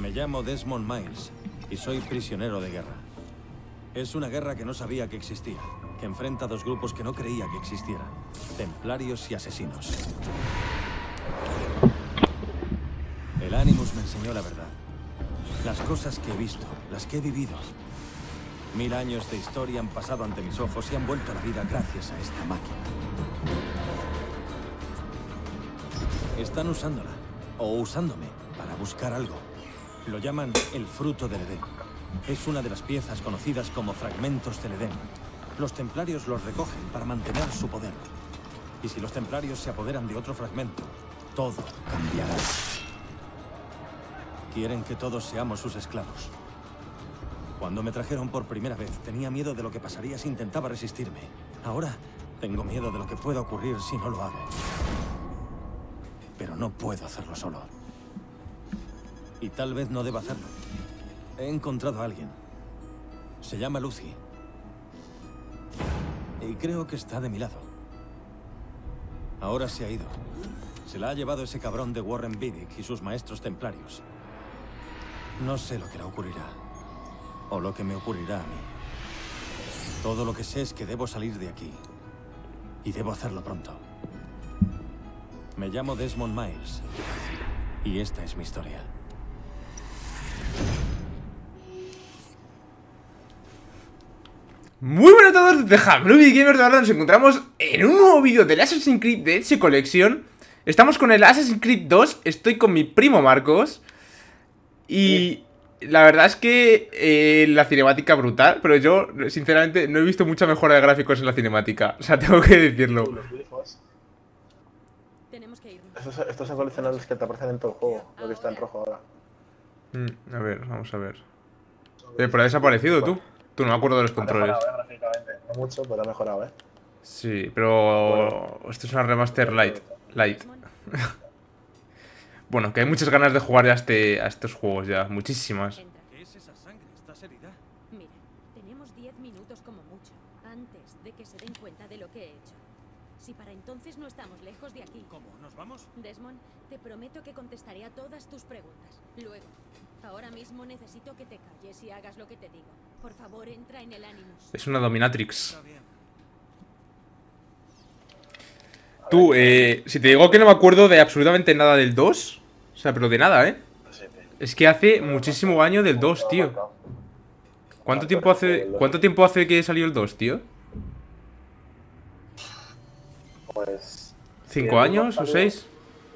Me llamo Desmond Miles y soy prisionero de guerra. Es una guerra que no sabía que existía, que enfrenta a dos grupos que no creía que existieran: templarios y asesinos. El Animus me enseñó la verdad. Las cosas que he visto, las que he vivido. 1000 años de historia han pasado ante mis ojos y han vuelto a la vida gracias a esta máquina. Están usándola, o usándome, para buscar algo. Lo llaman el fruto del Edén. Es una de las piezas conocidas como fragmentos del Edén. Los templarios los recogen para mantener su poder. Y si los templarios se apoderan de otro fragmento, todo cambiará. Quieren que todos seamos sus esclavos. Cuando me trajeron por primera vez, tenía miedo de lo que pasaría si intentaba resistirme. Ahora, tengo miedo de lo que pueda ocurrir si no lo hago. Pero no puedo hacerlo solo. Y tal vez no deba hacerlo. He encontrado a alguien. Se llama Lucy. Y creo que está de mi lado. Ahora se ha ido. Se la ha llevado ese cabrón de Warren Vidic y sus maestros templarios. No sé lo que le ocurrirá. O lo que me ocurrirá a mí. Todo lo que sé es que debo salir de aquí. Y debo hacerlo pronto. Me llamo Desmond Miles. Y esta es mi historia. Muy buenas a todos, de Hamlubi Gamer. Ahora nos encontramos en un nuevo vídeo del Assassin's Creed de Ezio Collection. Estamos con el Assassin's Creed 2. Estoy con mi primo Marcos. Y la verdad es que la cinemática brutal. Pero yo, sinceramente, no he visto mucha mejora de gráficos en la cinemática. O sea, tengo que decirlo. Los grifos. Tenemos que irnos. Estos son coleccionables que te aparecen en todo el juego, lo que está en rojo ahora. A ver, vamos a ver. Pero ha desaparecido tú. Tú no me acuerdo de los controles. Ha mejorado, gráficamente. No mucho, pero ha mejorado, Sí, pero esto es una remaster light. Bueno, que hay muchas ganas de jugar ya a estos juegos ya, muchísimas. Entra. ¿Qué es esa sangre? ¿Estás herida? Mira, tenemos 10 minutos como mucho, antes de que se den cuenta de lo que he hecho. Si para entonces no estamos lejos de aquí. ¿Cómo? ¿Nos vamos? Desmond, te prometo que contestaré a todas tus preguntas. Luego, ahora mismo necesito que te calles y hagas lo que te digo. Por favor, entra en el Animus. Es una dominatrix. Está bien. Tú, si te digo que no me acuerdo de absolutamente nada del 2, o sea, pero de nada, ¿eh? Es que hace muchísimo año del 2, tío. ¿Cuánto tiempo hace que salió el 2, tío? Pues... ¿5 años o 6?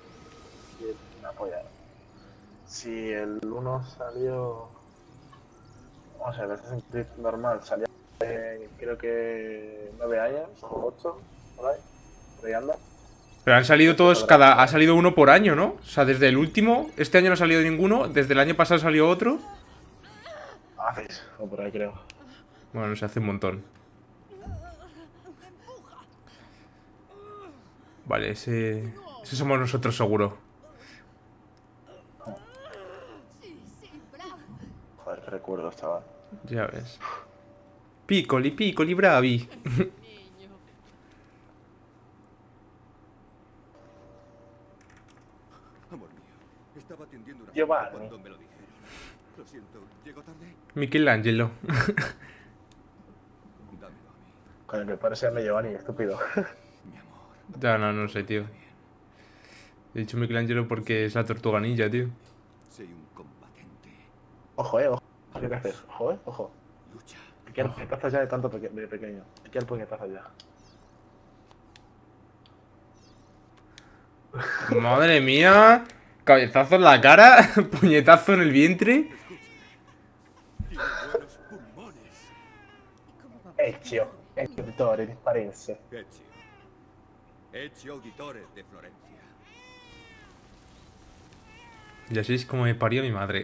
Si el 1 salió... Vamos a ver, el Assassin's Creed normal salió creo que 9 años o 8, por ahí anda. Pero han salido todos, ha salido uno por año, ¿no? O sea, desde el último, este año no ha salido ninguno, desde el año pasado salió otro. Haces, o por ahí creo. Bueno, se hace un montón. Vale, ese somos nosotros seguro. Joder, qué recuerdos, chaval. Ya ves. Piccoli, bravi. Amor mío, estaba atendiendo una Giovanni. foto cuando me lo dijeron. Lo siento, ¿llego tarde? Michelangelo. Dámelo a mí, Con el que parece a Giovanni, estúpido. mi amor. Ya, no sé, tío. He dicho Michelangelo porque es la tortuga ninja, tío. Soy un combatiente. Ojo, ojo. ¿Qué haces? Ojo, ojo. Lucha. Te quiero puñetazos ya de tanto de pequeño. Te quiero puñetazos ya. Madre mía. Cabezazo en la cara. Puñetazo en el vientre. Tiene buenos pulmones. Ezio Auditore di Firenze. Ezio Auditore de Florencia. Y así es como me parió mi madre.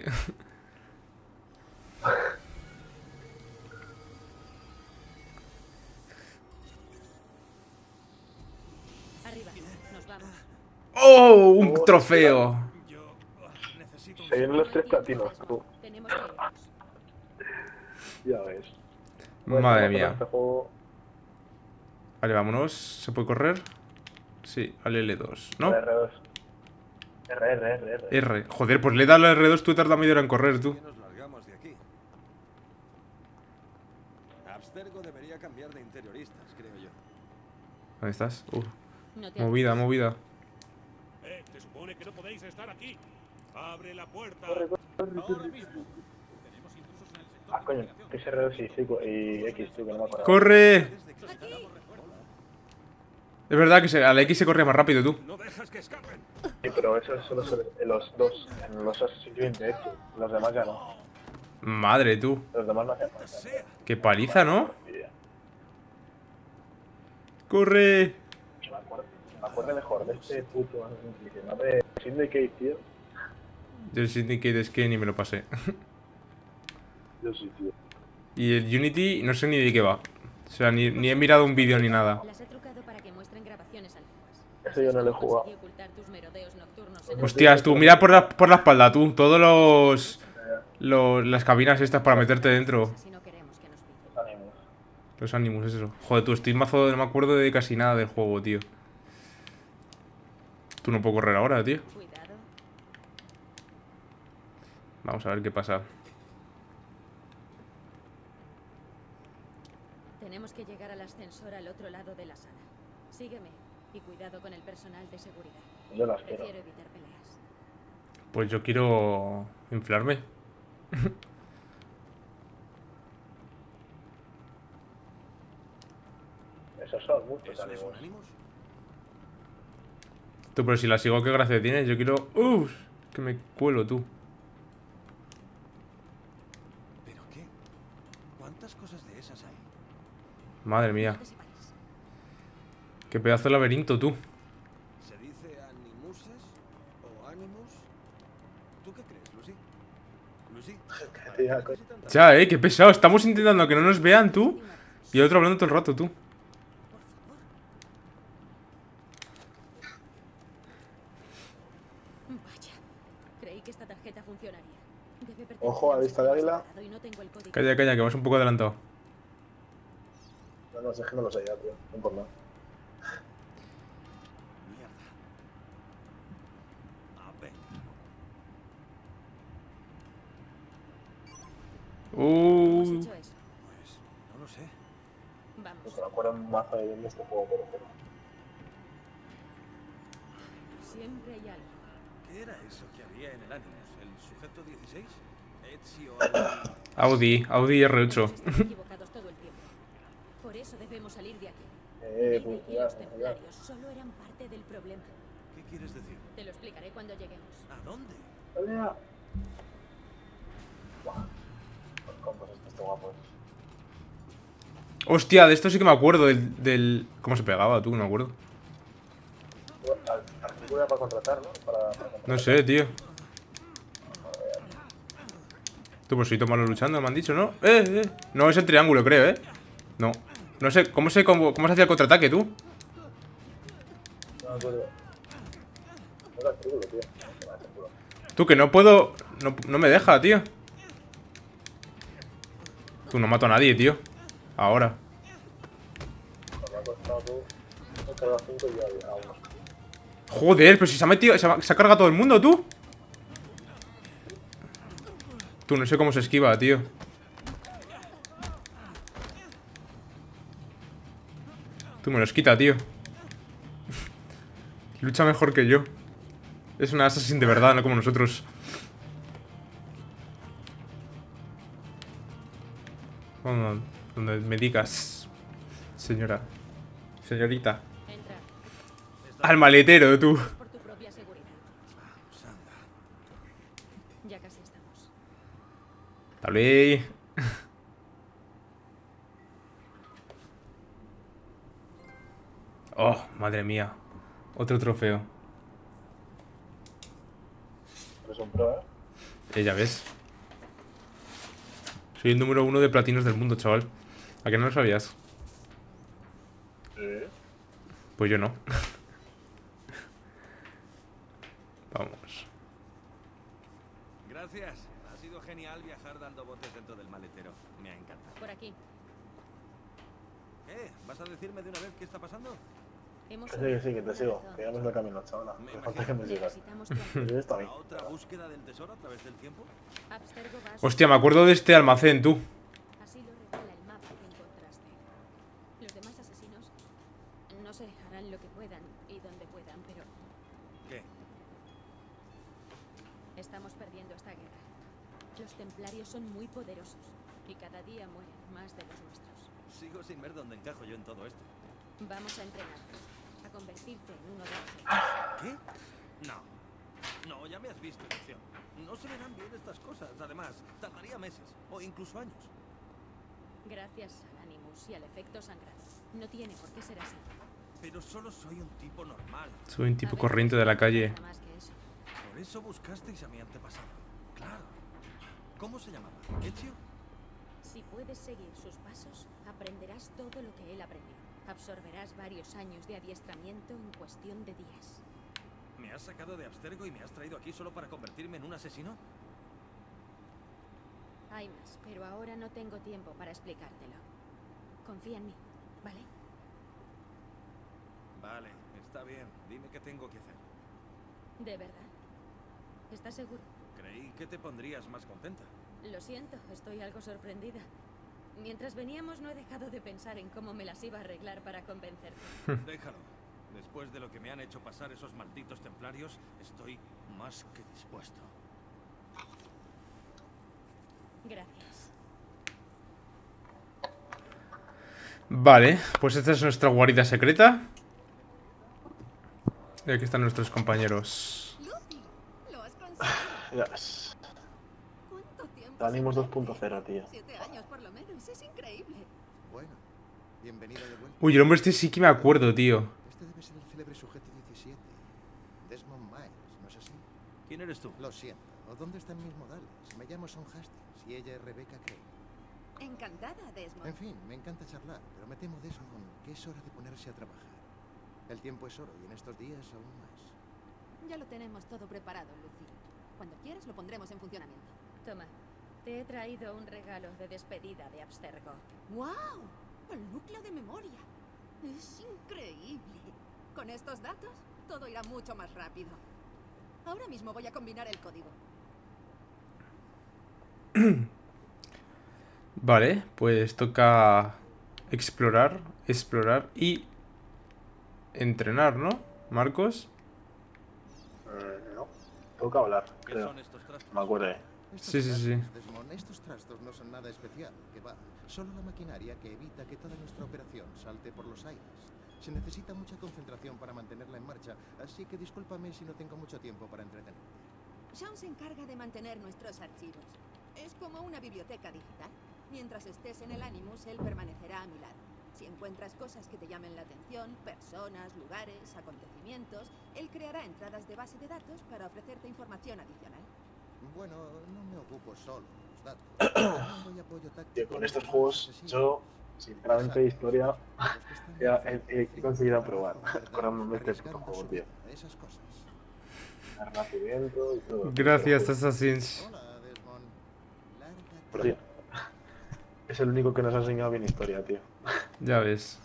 Arriba, nos vamos. ¡Oh! Un trofeo. Yo necesito un... Se vienen los 3 platinos, tú. Tenemos que irnos. Ya ves. Madre mía. Este juego... Vale, vámonos. ¿Se puede correr? Sí, al L2, ¿no? R2. R. R. Joder, pues le he dado al R2, tú tardas media hora en correr, tú. Que nos largamos de aquí. Abstergo debería cambiar de interioristas, creo yo. ¿Dónde estás? No te Movida, movida. Se supone que no podéis estar aquí. Abre la puerta. Corre. Ahora mismo. Tenemos intrusos en el sector. Ah, coño, que es R2 y X, tío, que no me acuerdo. ¡Corre! Es verdad que a la X se corre más rápido, tú. No dejas que escapen. Sí, pero eso solo son los dos, en los Assassin's Creed de hecho. Los demás ya no. Madre, tú. Los demás no hacen falta. Sea. Qué paliza, ¿no? Envidia. ¡Corre! Me acuerdo mejor de este puto Assassin's Creed. El nombre de Syndicate, tío. Yo el Syndicate es que ni me lo pasé. Yo sí, tío. Y el Unity no sé ni de qué va. O sea, ni he mirado un vídeo ni nada. Las he trucado para que muestren grabaciones antiguas. Eso yo no lo he jugado. Conseguí ocultar tus merodeos nocturnos en el- Hostias, tú, mira por la espalda, tú. Todos las cabinas estas para meterte dentro. Así no queremos que nos pillen. Ánimos. Los ánimos, eso. Joder, tú, estoy mazo, no me acuerdo de casi nada del juego, tío. Tú no puedo correr ahora, tío. Cuidado. Vamos a ver qué pasa. Tenemos que llegar al ascensor al otro lado de la sala. Sígueme y cuidado con el personal de seguridad. Yo las quiero. Prefiero evitar peleas. Pues yo quiero inflarme. Esos son muchos ¿Eso es ánimos. un ánimos? Tú, pero si la sigo, ¿qué gracia tienes? Yo quiero... ¡Uf! Que me cuelo, tú. ¿Pero qué? ¿Cuántas cosas de esas hay? Madre No mía. te separes. Qué pedazo de laberinto, tú. ¿Se dice animuses o animus? ¿Tú qué crees, Lucy? ¿Lucy? ¿Para Tía, qué necesitan tanto? Ya, qué pesado. Estamos intentando que no nos vean, tú. Y el otro hablando todo el rato, tú. Por favor. Vaya. Creí que esta tarjeta funcionaría. Debe pertenecer Ojo, a un ¿ha visto el sistema águila? separado y no tengo el código. Calla, calla, que vas un poco adelantado. No, es que no lo sé ya, tío. No por nada. Mierda. A ver. ¿Cómo has hecho eso? Pues no lo sé. Vamos. Porque me acuerdo un mazo de bien de este juego, pero. Siempre hay algo. ¿Qué era eso que había en el Animus? ¿El sujeto 16? Ezio... Audi R8. Están equivocados todo el tiempo. Por eso debemos salir de aquí. David Pues y ya, los ya. templarios solo eran parte del problema. ¿Qué quieres decir? Te lo explicaré cuando lleguemos. ¿A dónde? ¡Pelea! Buah. Los combos estos guapos. Hostia, de esto sí que me acuerdo. Del... ¿Cómo se pegaba, tú? No me acuerdo. Articula para contratar, ¿no? Para contratar. No sé, tío. Tú, pues soy malo luchando, me han dicho, ¿no? No, es el triángulo, creo, No. No sé, ¿cómo se hacía el contraataque, tú? No me acuerdo. No era artículo, tío. No era artículo. Tú, que no puedo... No me deja, tío. Tú, no mato a nadie, tío. Ahora. Cuando me ha costado tú. He cargado 5 y ya a uno. Joder, pero si se ha metido... Se ha cargado todo el mundo, tú. Tú, no sé cómo se esquiva, tío. Tú, me los quita, tío. Lucha mejor que yo. Es una assassin de verdad, no como nosotros. Donde me digas, señora. Señorita. Entra. Al maletero, tú. Por tu propia seguridad. Vamos, anda. Ya casi estamos. Tal vez. Oh, madre mía. Otro trofeo. Eres un pro, ¿eh? Ya ves. Soy el número 1 de platinos del mundo, chaval. ¿A que no lo sabías? Sí. Pues yo no. Vamos. Gracias. Ha sido genial viajar dando botes dentro del maletero. Me ha encantado. Por aquí. ¿Vas a decirme de una vez qué está pasando? Hemos Que sí, que te sigo. razón. Que ya no es el camino, chavala. Me Que falta que me sigas. Necesitamos Yo está bien. ¿A otra búsqueda del tesoro a través del tiempo? Abstergo va a Hostia, me acuerdo de este almacén, tú. Así lo revela el mapa que encontraste. Los demás asesinos, no sé, harán lo que puedan y donde puedan, pero ¿Qué? estamos perdiendo esta guerra. Los templarios son muy poderosos y cada día mueren más de los nuestros. Sigo sin ver dónde encajo yo en todo esto. Vamos a entrenarte, a convertirte en uno de nosotros. ¿Qué? No. No, ya me has visto en acción. No se me dan bien estas cosas. Además, tardaría meses o incluso años. Gracias al Animus y al efecto sangrado. No tiene por qué ser así. Pero solo soy un tipo normal. Soy un A tipo veces corriente de la calle. nada más que eso. Por eso buscasteis a mi antepasado. Claro. ¿Cómo se llamaba? ¿Ezio? Si puedes seguir sus pasos, aprenderás todo lo que él aprendió. Absorberás varios años de adiestramiento en cuestión de días. ¿Me has sacado de Abstergo y me has traído aquí solo para convertirme en un asesino? Hay más, pero ahora no tengo tiempo para explicártelo. Confía en mí, ¿vale? Vale, está bien. Dime qué tengo que hacer. ¿De verdad? ¿Estás seguro? Creí que te pondrías más contenta. Lo siento, estoy algo sorprendida. Mientras veníamos no he dejado de pensar en cómo me las iba a arreglar para convencerte. Déjalo. Después de lo que me han hecho pasar esos malditos templarios, estoy más que dispuesto. Gracias. Vale, pues esta es nuestra guarida secreta. Y aquí están nuestros compañeros. Lucy, lo has conseguido. Ya ves. ¿Cuánto tiempo? Animus sin 2.0, verte? tío. 7 años por lo menos, es increíble. Bueno, bienvenida de vuelta. Uy, el hombre este sí que me acuerdo, tío. Este debe ser el célebre sujeto 17. Desmond Miles, ¿no es así? ¿Quién eres tú? Lo siento. ¿Dónde están mis modales? Me llamo Son Hastings y ella es Rebecca Craig. Encantada, Desmond. En fin, me encanta charlar, pero me temo, Desmond, que es hora de ponerse a trabajar. El tiempo es oro y en estos días aún más. Ya lo tenemos todo preparado, Lucy. Cuando quieras lo pondremos en funcionamiento. Toma, te he traído un regalo de despedida de Abstergo. ¡Wow! El núcleo de memoria. Es increíble. Con estos datos, todo irá mucho más rápido. Ahora mismo voy a combinar el código. Vale, pues toca explorar y entrenar, ¿no? Marcos. No. Toca hablar, ¿Qué creo. son estos trastos? Me acuerdo. Estos Sí, sí, sí. trastos, Desmond, estos trastos no son nada especial, que va. Solo la maquinaria que evita que toda nuestra operación salte por los aires. Se necesita mucha concentración para mantenerla en marcha, así que discúlpame si no tengo mucho tiempo para entretenerte. Sean se encarga de mantener nuestros archivos. Es como una biblioteca digital. Mientras estés en el Animus, él permanecerá a mi lado. Si encuentras cosas que te llamen la atención, personas, lugares, acontecimientos, él creará entradas de base de datos para ofrecerte información adicional. Bueno, no me ocupo solo de los datos. También doy apoyo táctico Tío, con a estos los juegos, asesinos. yo, sinceramente, historia, Los que están ya enfermos, he conseguido para aprobar. verdad, Acordándome de este puto arriesgando juego, su tío. vida, esas cosas. El renacimiento y todo. Gracias, Assassins. Hola, Desmond. Pero, tío, es el único que nos ha enseñado bien historia, tío. Ya ves.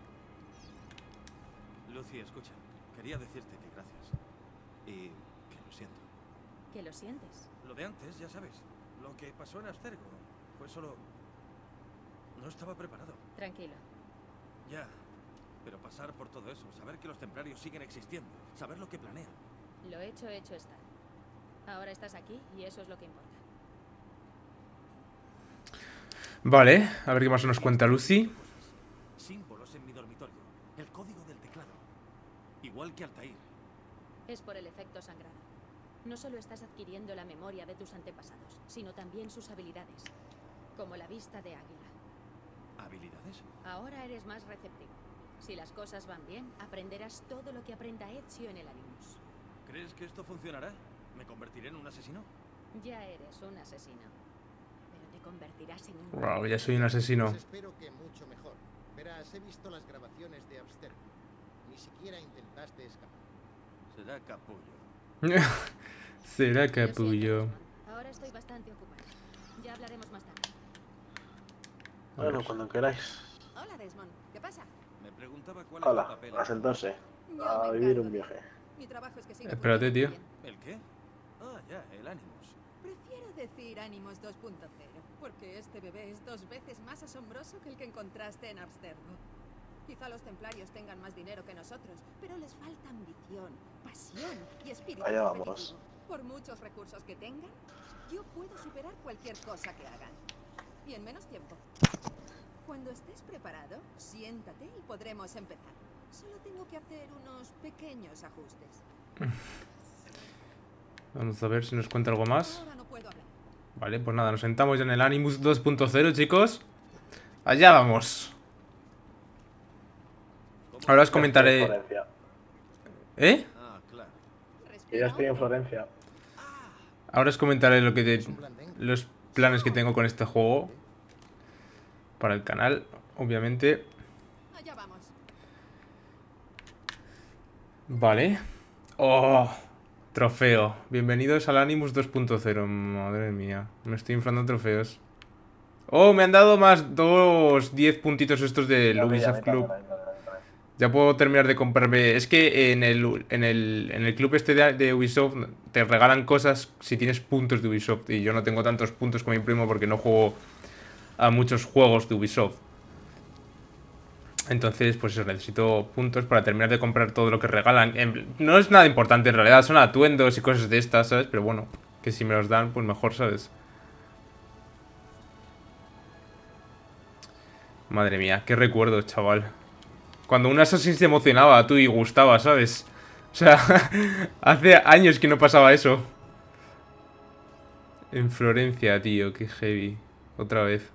Lucy, escucha. Quería decirte que gracias. Y que lo siento. ¿Que lo sientes? Lo de antes, ya sabes. Lo que pasó en Abstergo fue solo... No estaba preparado. Tranquilo. Ya. Pero pasar por todo eso, saber que los templarios siguen existiendo, saber lo que planean. Lo hecho está. Ahora estás aquí y eso es lo que importa. Vale, a ver qué más nos cuenta Lucy. Símbolos en mi dormitorio. El código del teclado. Igual que Altair. Es por el efecto sangrado. No solo estás adquiriendo la memoria de tus antepasados, sino también sus habilidades. Como la vista de águila. ¿Habilidades? Ahora eres más receptivo. Si las cosas van bien, aprenderás todo lo que aprenda Ezio en el Animus. ¿Crees que esto funcionará? ¿Me convertiré en un asesino? Ya eres un asesino. Pero te convertirás en un... Wow, ya soy un asesino. Pues espero que mucho mejor. Verás, he visto las grabaciones de Abstergo. Ni siquiera intentaste escapar. Será capullo. Será Lo siento, capullo. Desmond. Ahora estoy bastante ocupada. Ya hablaremos más tarde. Bueno, cuando queráis. Hola, Desmond. ¿Qué pasa? Me preguntaba cuál es tu Hola, papel. a sentarse. Ya A me vivir encargo. un viaje. Mi trabajo es que siga Espérate, tío. funcionando bien. ¿El qué? Ah, ya, el Animus. Prefiero decir Animus 2.0, porque este bebé es 2 veces más asombroso que el que encontraste en Abstergo. Quizá los templarios tengan más dinero que nosotros, pero les falta ambición, pasión y espíritu Allá vamos. competitivo. Por muchos recursos que tengan, yo puedo superar cualquier cosa que hagan. Y en menos tiempo. Cuando estés preparado, siéntate y podremos empezar. Solo tengo que hacer unos pequeños ajustes. Vamos a ver si nos cuenta algo más. Ahora no puedo hablar. Vale, pues nada, nos sentamos ya en el Animus 2.0, chicos. Allá vamos. Ahora os comentaré... Florencia. ¿Eh? Ah, claro. Yo ya estoy en Florencia. Ahora os comentaré lo que Es un plan de los planes que tengo con este juego. Para el canal, obviamente. Allá vamos. Vale. ¡Oh! Trofeo. Bienvenidos al Animus 2.0. Madre mía. Me estoy inflando trofeos. ¡Oh! Me han dado más 10 puntitos estos del Ubisoft Club. Ya puedo terminar de comprarme. Es que en el club este de Ubisoft te regalan cosas si tienes puntos de Ubisoft. Y yo no tengo tantos puntos como mi primo porque no juego a muchos juegos de Ubisoft. Entonces, pues eso, necesito puntos para terminar de comprar todo lo que regalan. No es nada importante en realidad, son atuendos y cosas de estas, ¿sabes? Pero bueno, que si me los dan, pues mejor, ¿sabes? Madre mía, qué recuerdo, chaval. Cuando un Assassin se emocionaba, tú, y gustaba, ¿sabes? O sea, hace años que no pasaba eso. En Florencia, tío, qué heavy. Otra vez.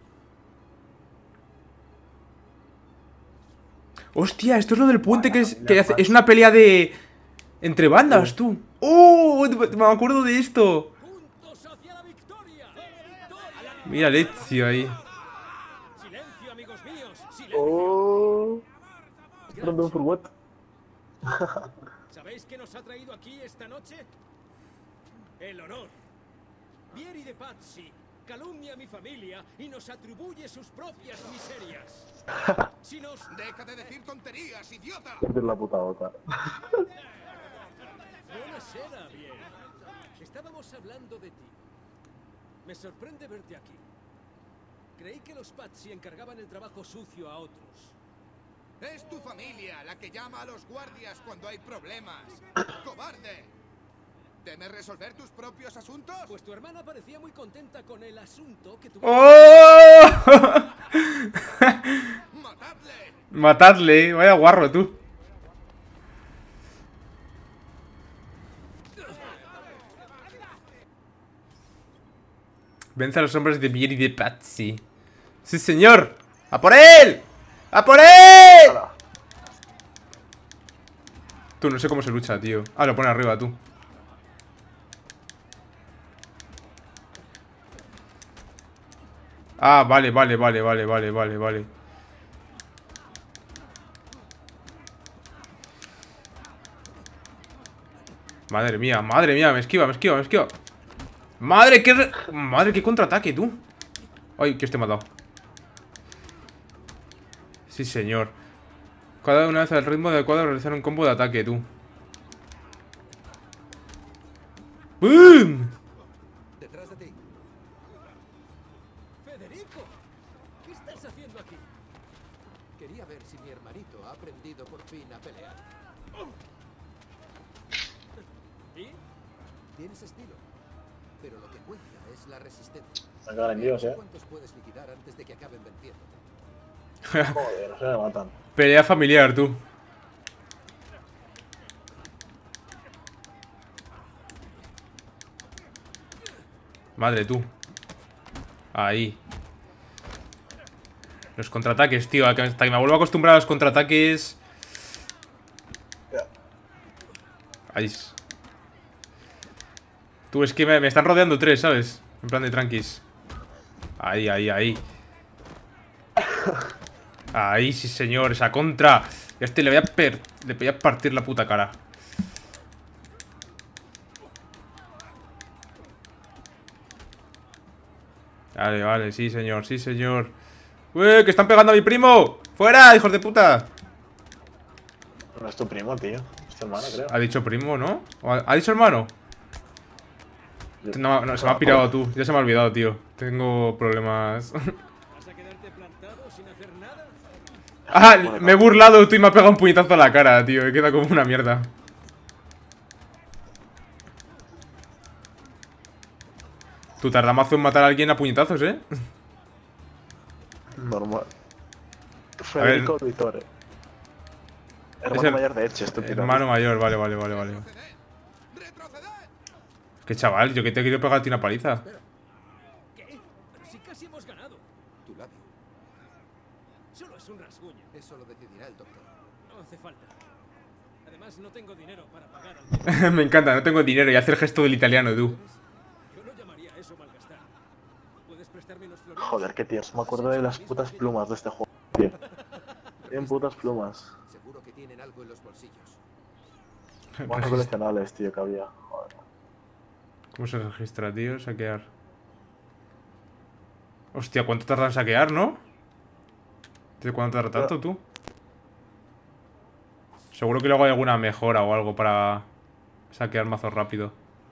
Hostia, esto es lo del puente que es una pelea de... entre bandas, tú. ¡Oh! Me acuerdo de esto. ¡Juntos hacia la victoria! Mira a Ezio ahí. ¡Silencio, amigos míos! ¡Silencio! Oh. Pronto un furgot. ¿Sabéis qué nos ha traído aquí esta noche? El honor. Vieri de Pazzi calumnia a mi familia y nos atribuye sus propias miserias. Si nos... ¡Deja de decir tonterías, idiota! Meter la puta boca. Buenasera, bien. Estábamos hablando de ti. Me sorprende verte aquí. Creí que los Pazzi encargaban el trabajo sucio a otros. Es tu familia la que llama a los guardias cuando hay problemas. ¡Cobarde! ¿Temes resolver tus propios asuntos? Pues tu hermana parecía muy contenta con el asunto que tuviste. ¡Oh! ¡Matadle! Matadle, vaya guarro, tú. Vence a los hombres de Vieri de Pazzi. ¡Sí, señor! ¡A por él! ¡A por él! Hala. Tú, no sé cómo se lucha, tío. Ah, lo pone arriba, tú. Ah, vale. Madre mía, me esquiva. Madre, qué contraataque, tú. Ay, que este me ha dado. Sí, señor. Cada una vez al ritmo adecuado de realizar un combo de ataque, tú. ¡Boom! Detrás de ti. ¡Federico! ¿Qué estás haciendo aquí? Quería ver si mi hermanito ha aprendido por fin a pelear. ¿Y? Tienes estilo, pero lo que cuenta es la resistencia. Me cagan en Dios, ¿Cuántos puedes liquidar antes de que acaben venciéndote? Joder, no se me matan. Pelea familiar, tú. Madre, tú. Ahí. Los contraataques, tío. Hasta que me vuelvo a acostumbrar a los contraataques. Ya. Ahí. Tú, es que me están rodeando tres, ¿sabes? En plan de tranquis. Ahí. Ahí, sí, señor. Esa contra. Y a este le voy a partir la puta cara. Vale, sí, señor. ¡Uy, que están pegando a mi primo! ¡Fuera, hijos de puta! No es tu primo, tío. Es tu hermano, creo. Ha dicho primo, ¿no? ¿Ha dicho hermano? No, no, se me ha pirado tú. Ya se me ha olvidado, tío. Tengo problemas. ¿Vas a quedarte plantado sin hacer nada? Ah, me he burlado tú y me ha pegado un puñetazo a la cara, tío. He quedado como una mierda. Tú tardas mazo en matar a alguien a puñetazos, ¿eh? Normal. Federico Vitore. Hermano mayor de Edge, estúpido. Hermano mayor, vale. ¡Retroceded! Que chaval, yo que te quiero pegarte una paliza. ¿Qué? Pero si casi hemos ganado. Tu labio. Solo es un rasguño. Eso lo decidirá el doctor. No hace falta. Además, no tengo dinero para pagar al médico. Me encanta, no tengo dinero y hace el gesto del italiano, tú. Yo no llamaría a eso malgastar. ¿Puedes prestarme unos florines? Joder, qué tío. Me acuerdo de las putas plumas de este juego, tío. Tienen putas plumas. Seguro que tienen algo en los bolsillos. Buenos coleccionables, tío, que había. Joder. ¿Cómo se registra, tío? Saquear. Hostia, ¿cuánto tarda en saquear, no? ¿Desde cuánto tarda tanto, tú? Seguro que luego hay alguna mejora o algo para saquear mazos rápido.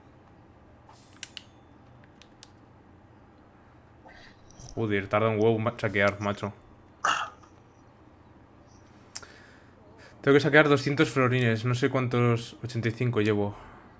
Joder, tarda un huevo saquear, macho. Tengo que saquear 200 florines. No sé cuántos... 85 llevo.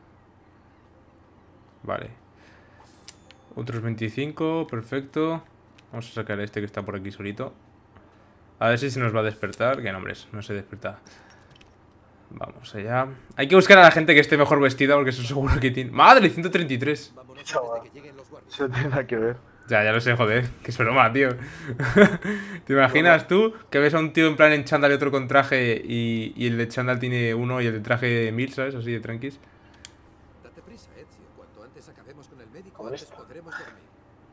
Vale. Otros 25, perfecto. Vamos a sacar a este que está por aquí solito. A ver si se nos va a despertar. Que no, hombres, no se despierta. Vamos allá. Hay que buscar a la gente que esté mejor vestida porque eso seguro que tiene... ¡Madre! 133. Vámonos Chaval. antes de que lleguen los guardias. Eso no tiene nada que ver. Ya lo sé, joder. Que es broma, tío. ¿Te imaginas tú que ves a un tío en plan en chándal y otro con traje y el de chándal tiene uno y el de traje 1000, ¿sabes? Así de tranquis. Date prisa, Ezio. Cuanto antes acabemos con el médico, ¿Cómo antes está? podremos dormir.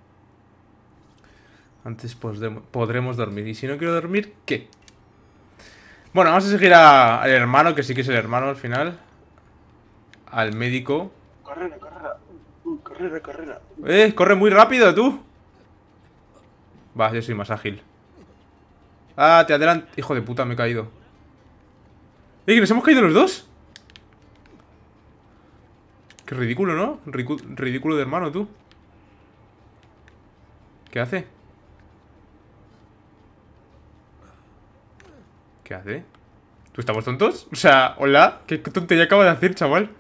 Antes podremos dormir. ¿Y si no quiero dormir, qué? Bueno, vamos a seguir al hermano, que sí que es el hermano al final. Al médico. Carrera. Carrera. Corre muy rápido, tú. Va, yo soy más ágil. Ah, te adelanto. Hijo de puta, me he caído. Que nos hemos caído los dos. Qué ridículo, ¿no? Ridículo de hermano, tú. ¿Qué hace? ¿Qué hace? ¿Tú estamos tontos? O sea, hola. ¿Qué tontería acaba de hacer, chaval?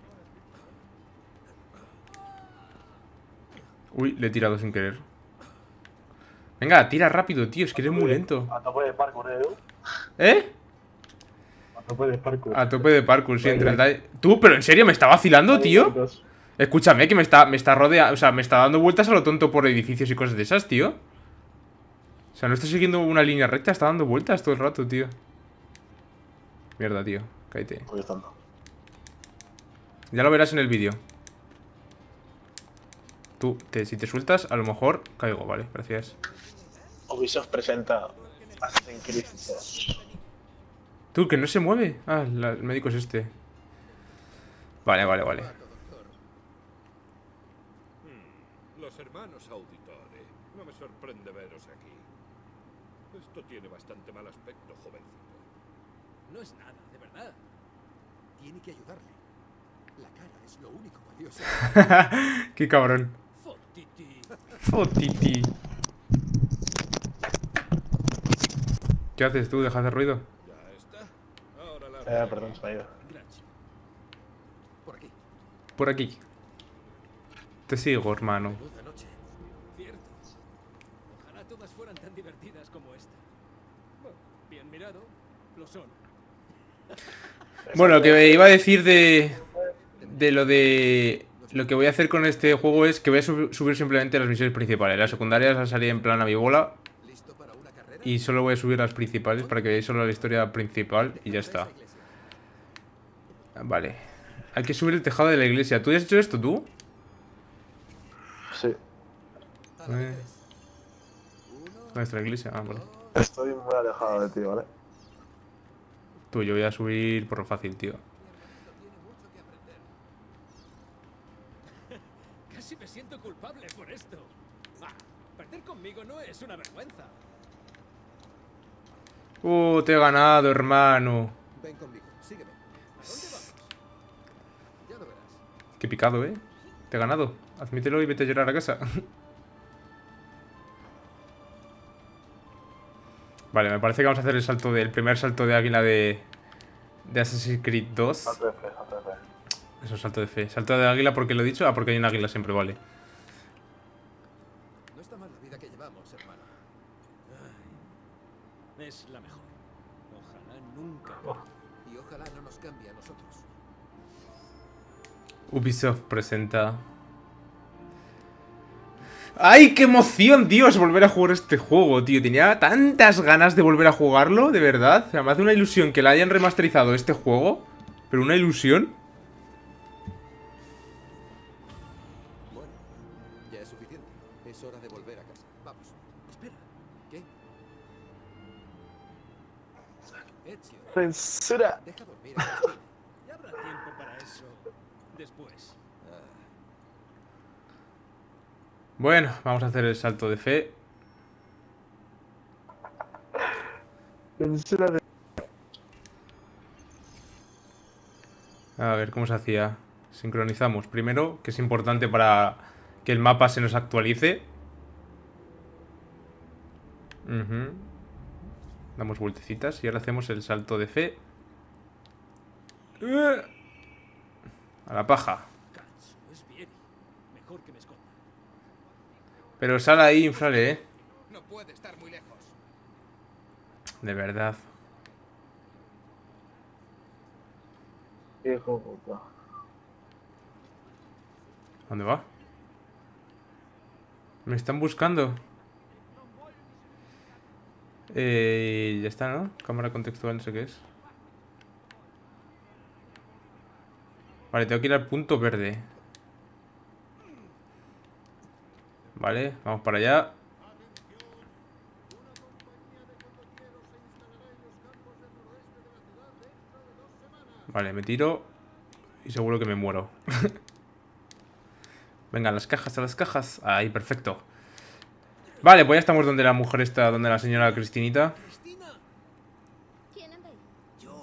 Uy, le he tirado sin querer. Venga, tira rápido, tío. Es que eres muy lento. A tope de parkour, Edu. ¿Eh? A tope de parkour. A tope de parkour, sí, entre el daño. Tú, pero en serio, ¿me está vacilando, tío? Escúchame, que me está rodeando. O sea, me está dando vueltas a lo tonto por edificios y cosas de esas, tío. O sea, no estoy siguiendo una línea recta, está dando vueltas todo el rato, tío. Mierda, tío. Cállate. Muy tonto. Ya lo verás en el vídeo. Tú, si te sueltas, a lo mejor caigo, vale, gracias. Ubisoft presenta Assassin's Creed 2. Tú, que no se mueve. Ah, el médico es este. Vale. Los hermanos Auditore. No me sorprende veros aquí. Esto tiene bastante mal aspecto, jovencito. No es nada, de verdad. Tiene que ayudarle. La cara es lo único valioso. Qué cabrón. Fotiti. Fotiti. ¿Qué haces tú? ¿Dejas de ruido? Ya está. Ahora la Perdón, se me ha ido. Gracias. Por aquí. Por aquí. Te sigo, hermano. Menuda noche. Cierto. Ojalá todas fueran tan divertidas como esta. Bueno, bien mirado, lo son. Bueno, lo que me iba a decir de lo que voy a hacer con este juego es que voy a subir simplemente las misiones principales. Las secundarias van a salir en plan a mi bola. ¿Listo para una carrera? Y solo voy a subir las principales para que veáis solo la historia principal y ya está. Vale. Hay que subir el tejado de la iglesia. ¿Tú has hecho esto, tú? Sí. Nuestra iglesia, ah, vale. Estoy muy alejado de ti, ¿vale? Tú, yo voy a subir por lo fácil, tío. Casi me siento culpable por esto. Ah, perder conmigo no es una vergüenza. Te he ganado, hermano. Ven conmigo, sígueme. ¿A dónde vamos? Ya lo verás. Qué picado, ¿eh? Te he ganado. Admítelo y vete a llorar a casa. Vale, me parece que vamos a hacer el primer salto de águila de Assassin's Creed 2. Salto de fe, salto de fe. Eso, salto de fe. Salto de águila, ¿por qué lo he dicho? Ah, porque hay un águila siempre, vale. No está mal la vida que llevamos, hermano. Es la mejor. Ojalá nunca. Y ojalá no nos cambie a nosotros. Ubisoft presenta... ¡Ay, qué emoción, Dios! Volver a jugar este juego, tío. Tenía tantas ganas de volver a jugarlo, de verdad. O sea, me hace una ilusión que la hayan remasterizado este juego. Pero una ilusión. Bueno, ya es suficiente. Es hora de volver a casa. Vamos. Espera. ¿Qué? Ezio, ¡Censura! deja dormir a Cristina. Ya habrá tiempo para eso después. Bueno, vamos a hacer el salto de fe. Censura de... A ver, ¿cómo se hacía? Sincronizamos. Primero, que es importante para que el mapa se nos actualice. Damos vueltecitas y ahora hacemos el salto de fe. A la paja. Katsu, es bien. Mejor que me esconda. Pero sal ahí, infrale, ¿eh? No puede estar muy lejos. De verdad. Hijo de puta. ¿Dónde va? Me están buscando. Ya está, ¿no? Cámara contextual, no sé qué es. Vale, tengo que ir al punto verde. Vale, vamos para allá. Vale, me tiro. Y seguro que me muero. Venga, a las cajas, a las cajas. Ahí, perfecto. Vale, pues ya estamos donde la mujer está, donde la señora Cristinita. ¡Cristina! ¿Quién anda ahí? Yo.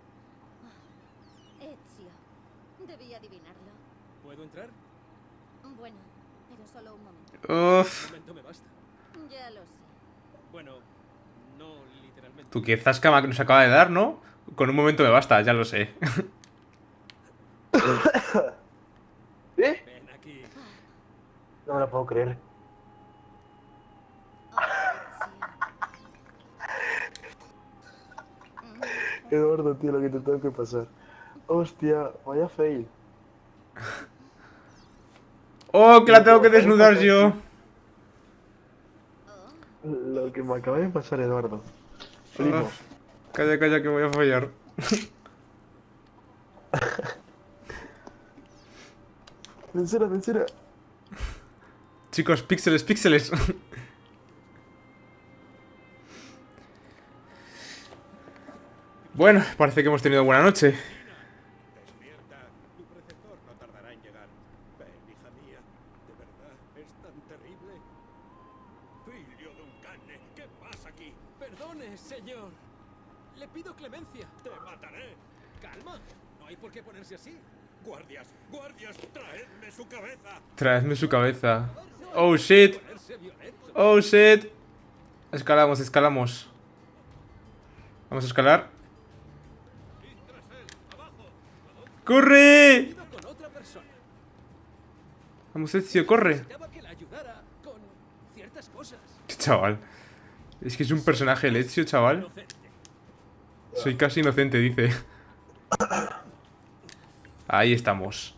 Ezio. Debí adivinarlo. ¿Puedo entrar? Bueno, pero solo un momento. Un Uf. momento me basta. Ya lo sé. Bueno, no literalmente. Tú qué zasca nos acaba de dar, ¿no? Con un momento me basta, ya lo sé. ¿Eh? Ven aquí. No me lo puedo creer. Eduardo, tío, lo que te tengo que pasar. Hostia, vaya fail. ¡Oh, que la tengo que desnudar yo! Lo que me acaba de pasar, Eduardo. Flipo. Uf. Calla, calla, que voy a fallar. Censura, censura. Chicos, píxeles, píxeles. Bueno, parece que hemos tenido buena noche. Despierta. Tu preceptor no tardará en llegar. Ven, hija mía. ¿De verdad es tan terrible? Filio de un cane. ¿Qué pasa aquí? Perdone, señor. Le pido clemencia. ¡Te mataré! Calma. No hay por qué ponerse así. ¡Guardias! ¡Guardias! ¡Traedme su cabeza! Traedme su cabeza. Oh, shit. Ponerse violento. Oh, shit. Escalamos, escalamos. Vamos a escalar. ¡Corre! Iba con otra persona. Vamos, Ezio, corre. Necesitaba que la ayudara con ciertas cosas. Chaval. Es que es un personaje el Ezio, chaval. Inocente. Soy casi inocente, dice. Ahí estamos.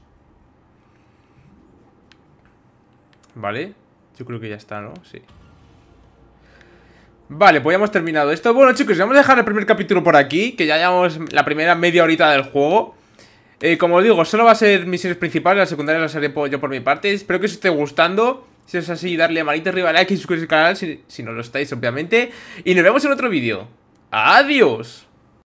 Vale. Yo creo que ya está, ¿no? Sí. Vale, pues ya hemos terminado esto. Bueno, chicos, vamos a dejar el primer capítulo por aquí, que ya llevamos la primera media horita del juego. Como os digo, solo va a ser misiones principales. Las secundarias las haré yo por mi parte. Espero que os esté gustando. Si es así, darle manita arriba, like y suscribiros al canal si no lo estáis, obviamente. Y nos vemos en otro vídeo. ¡Adiós!